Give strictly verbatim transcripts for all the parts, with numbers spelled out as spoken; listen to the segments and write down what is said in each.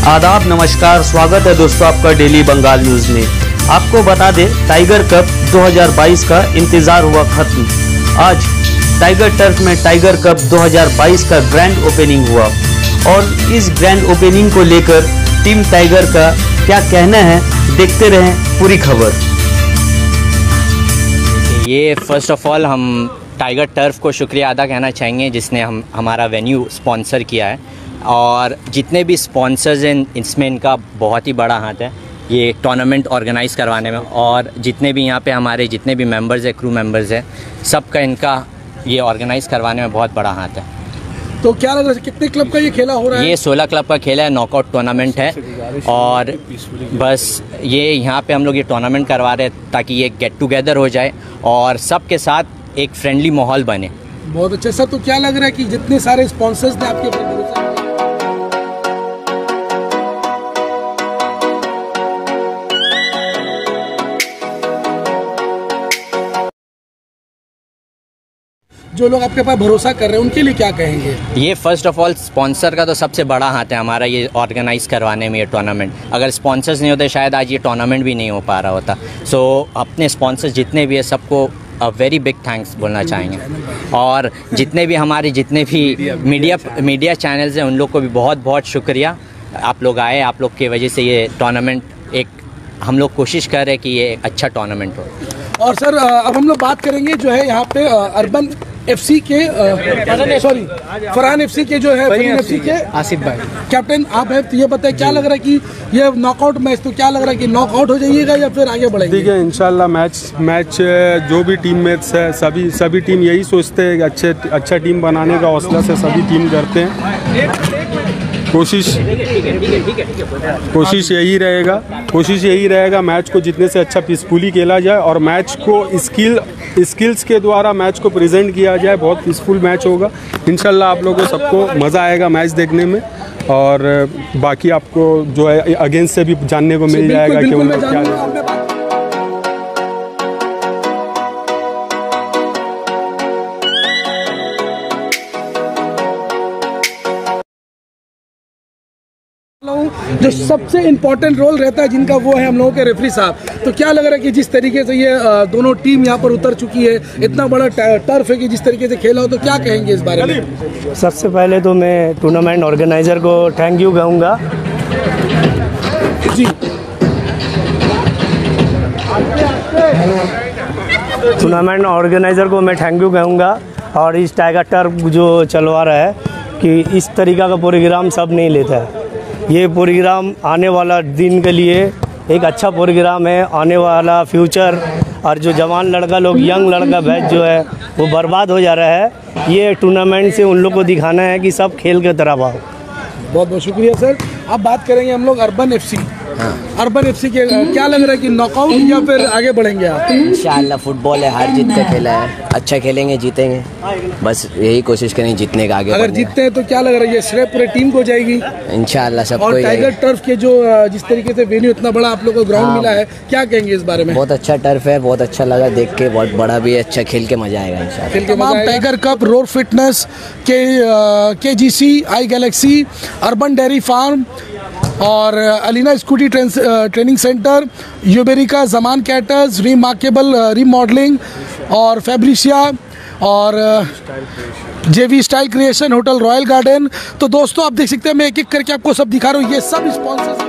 आदाब, नमस्कार, स्वागत है दोस्तों आपका डेली बंगाल न्यूज़ में। आपको बता दें, टाइगर कप दो हज़ार बाईस का इंतज़ार हुआ खत्म। आज टाइगर टर्फ में टाइगर कप दो हज़ार बाईस का ग्रैंड ओपनिंग हुआ और इस ग्रैंड ओपनिंग को लेकर टीम टाइगर का क्या कहना है, देखते रहें पूरी खबर। ये फर्स्ट ऑफ ऑल हम टाइगर टर्फ को शुक्रिया अदा कहना चाहेंगे जिसने हम हमारा वेन्यू स्पॉन्सर किया है, और जितने भी स्पॉन्सर्स हैं इसमें इनका बहुत ही बड़ा हाथ है ये टूर्नामेंट ऑर्गेनाइज़ करवाने में, और जितने भी यहाँ पे हमारे जितने भी मेंबर्स हैं, क्रू मेंबर्स हैं, सबका इनका ये ऑर्गेनाइज़ करवाने में बहुत बड़ा हाथ है। तो क्या लग रहा है, कितने क्लब का ये खेला हो रहा है? ये सोलह क्लब का खेला है, नॉकआउट टूर्नामेंट है, और बस ये यहाँ पे हम लोग ये टूर्नामेंट करवा रहे हैं ताकि ये गेट टुगेदर हो जाए और सबके साथ एक फ्रेंडली माहौल बने। बहुत अच्छा सर। तो क्या लग रहा है कि जितने सारे स्पॉन्सर्स ने आपके ऊपर भरोसा, जो लोग आपके पास भरोसा कर रहे हैं उनके लिए क्या कहेंगे? ये फर्स्ट ऑफ ऑल स्पॉन्सर का तो सबसे बड़ा हाथ है हमारा ये ऑर्गेनाइज़ करवाने में ये टूर्नामेंट। अगर स्पॉन्सर्स नहीं होते शायद आज ये टूर्नामेंट भी नहीं हो पा रहा होता। सो so, अपने स्पॉन्सर्स जितने भी है सबको अ वेरी बिग थैंक्स बोलना चाहेंगे, और जितने भी हमारे जितने भी मीडिया मीडिया चैनल्स हैं उन लोग को भी बहुत बहुत शुक्रिया। आप लोग आए, आप लोग की वजह से ये टूर्नामेंट एक हम लोग कोशिश कर रहे हैं कि ये अच्छा टूर्नामेंट हो। और सर अब हम लोग बात करेंगे जो है यहाँ पे अर्बन एफसी के सॉरी फरहान एफसी के जो है फरहान एफसी के आसिफ भाई कैप्टन आप है। तो ये बताएं क्या लग रहा है कि ये नॉकआउट मैच, तो क्या लग रहा है कि नॉकआउट हो जाइएगा या फिर आगे बढ़ेंगे? ठीक है, इंशाल्लाह मैच मैच जो भी टीम मेट्स है सभी सभी टीम यही सोचते हैं कि अच्छे अच्छा टीम बनाने का हौसला से सभी टीम करते हैं। कोशिश कोशिश यही रहेगा कोशिश यही रहेगा मैच को जितने से अच्छा पीसफुली खेला जाए और मैच को स्किल स्किल्स के द्वारा मैच को प्रेजेंट किया जाए। बहुत पीसफुल मैच होगा इंशाल्लाह। आप लोगों को सबको मज़ा आएगा मैच देखने में, और बाकी आपको जो है अगेंस्ट से भी जानने को मिल जाएगा कि उन लोग क्या। जो सबसे इम्पोर्टेंट रोल रहता है जिनका, वो है हम लोगों के रेफरी साहब। तो क्या लग रहा है कि जिस तरीके से ये दोनों टीम यहाँ पर उतर चुकी है, इतना बड़ा टर्फ है कि जिस तरीके से खेला हो, तो क्या कहेंगे इस बारे में? सबसे पहले तो मैं टूर्नामेंट ऑर्गेनाइज़र को थैंक यू कहूँगा जी। टूर्नामेंट ऑर्गेनाइज़र को मैं थैंक यू कहूँगा, और इस टाइगर टर्फ जो चलवा रहा है कि इस तरीका का प्रोग्राम सब नहीं लेता है। ये प्रोग्राम आने वाला दिन के लिए एक अच्छा प्रोग्राम है। आने वाला फ्यूचर और जो जवान लड़का लोग, यंग लड़का बैच जो है वो बर्बाद हो जा रहा है। ये टूर्नामेंट से उन लोग को दिखाना है कि सब खेल के तरफ आओ। बहुत बहुत शुक्रिया सर। अब बात करेंगे हम लोग अर्बन एफसी। हाँ। अर्बन एफसी के क्या लग रहा है कि नॉकआउट या फिर आगे बढ़ेंगे आप? इंशाल्लाह फुटबॉल है, हार जीत का खेला है, अच्छा खेलेंगे जीतेंगे, बस यही कोशिश करेंगे जीतने का। आगे अगर जीतते हैं तो क्या लग रहा है ये श्रेय पूरे टीम को जाएगी इंशाल्लाह सबको। और टाइगर टर्फ के जो जिस तरीके से वेन्यू इतना बड़ा आप लोग को ग्राउंड मिला है, क्या कहेंगे इस बारे में? बहुत अच्छा टर्फ है, बहुत अच्छा लगा देख के, बहुत बड़ा भी है, अच्छा खेल के मजा आएगा इंशाल्लाह। तमाम tiger cup, road fitness K K G C, I galaxy, urban dairy farm और अलीना स्कूटी ट्रेनिंग सेंटर, यूबेरिका, जमान कैटर्स, रिमार्केबल रीमॉडलिंग और फैब्रिशिया और JV style creation, hotel royal garden. तो दोस्तों आप देख सकते हैं, मैं एक एक करके आपको सब दिखा रहा हूँ, ये सब स्पॉन्सर्स।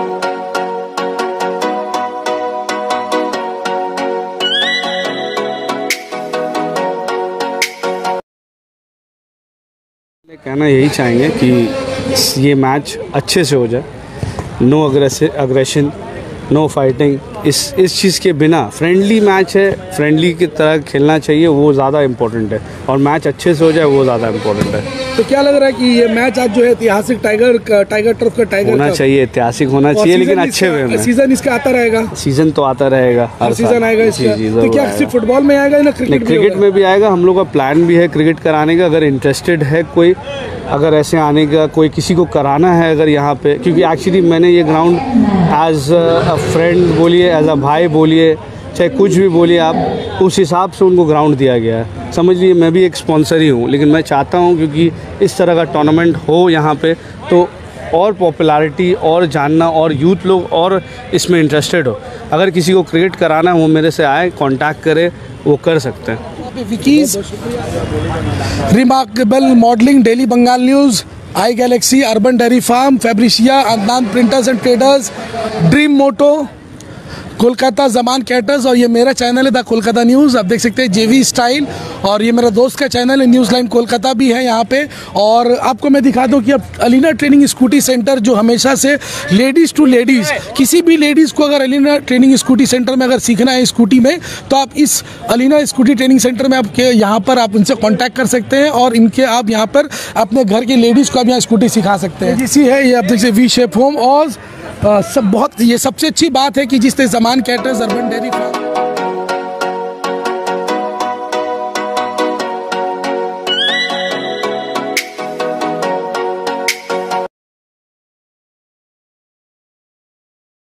कहना यही चाहेंगे कि ये मैच अच्छे से हो जाए, नो अग्रेशन, नो फाइटिंग। इस इस चीज़ के बिना फ्रेंडली मैच है, फ्रेंडली की तरह खेलना चाहिए, वो ज़्यादा इम्पोर्टेंट है, और मैच अच्छे से हो जाए वो ज़्यादा इम्पोर्टेंट है। तो क्या लग रहा है कि ये मैच आज जो है ऐतिहासिक टाइगर टाइगर टर्फ का टाइगर होना चाहिए, ऐतिहासिक होना चाहिए, लेकिन अच्छे वे में। सीजन इसका आता रहेगा, सीजन तो आता रहेगा, हर सीजन आएगा इसका। जी, तो क्या सिर्फ फुटबॉल में आएगा ना क्रिकेट? क्रिकेट में भी आएगा। हम लोग का प्लान भी है क्रिकेट कराने का। अगर इंटरेस्टेड है कोई, अगर ऐसे आने का कोई किसी को कराना है अगर यहाँ पे, क्योंकि एक्चुअली मैंने ये ग्राउंड एज अ फ्रेंड बोलिए, एज अ भाई बोलिए, चाहे कुछ भी बोलिए आप, उस हिसाब से उनको ग्राउंड दिया गया है। समझ लीजिए मैं भी एक स्पॉन्सर ही हूँ, लेकिन मैं चाहता हूँ क्योंकि इस तरह का टूर्नामेंट हो यहाँ पे, तो और पॉपुलैरिटी और जानना और यूथ लोग और इसमें इंटरेस्टेड हो। अगर किसी को क्रिएट कराना है वो मेरे से आए, कांटेक्ट करे, वो कर सकते हैं। विकीज, remarkable modelling, daily Bengal news, I galaxy, urban dairy farm, फैब्रिशिया, Adnan printers and traders, dream moto, Kolkata Zaman caterers, और ये मेरा चैनल है द कोलकाता न्यूज़। आप देख सकते हैं जेवी स्टाइल, और ये मेरा दोस्त का चैनल है न्यूज़ लाइन कोलकाता भी है यहाँ पे। और आपको मैं दिखा दूँ कि अब अलीना ट्रेनिंग स्कूटी सेंटर जो हमेशा से लेडीज़ टू लेडीज़, किसी भी लेडीज़ को अगर अलीना ट्रेनिंग स्कूटी सेंटर में अगर सीखना है स्कूटी में, तो आप इस अलीना स्कूटी ट्रेनिंग सेंटर में आपके यहाँ पर आप उनसे कॉन्टैक्ट कर सकते हैं, और इनके आप यहाँ पर अपने घर की लेडीज़ को आप यहाँ स्कूटी सिखा सकते हैं। जिसी है ये आप देख सकते वी शेप होम, और आ, सब बहुत, ये सबसे अच्छी बात है कि जिस Zaman caterers, urban dairy farm